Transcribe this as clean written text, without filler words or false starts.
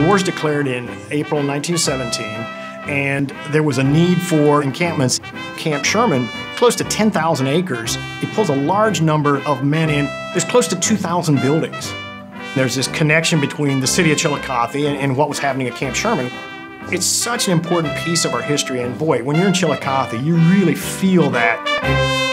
war's declared in April 1917, and there was a need for encampments. Camp Sherman, close to 10,000 acres, it pulls a large number of men in. There's close to 2,000 buildings. There's this connection between the city of Chillicothe and what was happening at Camp Sherman. It's such an important piece of our history, and boy, when you're in Chillicothe, you really feel that.